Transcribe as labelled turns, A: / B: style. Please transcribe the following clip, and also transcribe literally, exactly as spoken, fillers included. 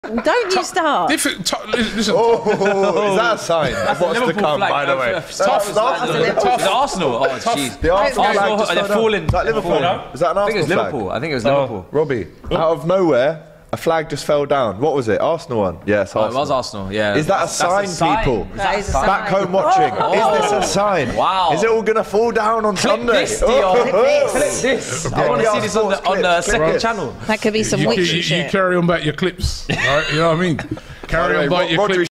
A: Don't you start.
B: Different. Listen.
C: Oh, is that a sign? That's what's to come, by the way.
D: Tough. Is Arsenal? Oh, jeez.
C: The Arsenal flag just
D: they're falling.
C: Is that Liverpool? Is that an
D: I think it
C: Arsenal
D: was
C: flag?
D: Liverpool. I think it was Liverpool.
C: Robbie, out of nowhere, a flag just fell down. What was it? Arsenal one? Yes,
D: oh,
C: Arsenal.
D: it was Arsenal, yeah.
C: Is that a sign,
D: sign,
C: people?
A: That is a sign.
C: Back home watching.
D: Oh.
C: Is this a sign?
D: Wow.
C: Is it all going to fall down on
D: Clip
C: Sunday?
D: this, Dion. Clip this. I want to see this on the, on the second
C: clips.
D: channel.
A: That could be some
B: you,
A: witchy
B: you,
A: shit.
B: you carry on back your clips. Right? You know what I mean? Carry on back your clips.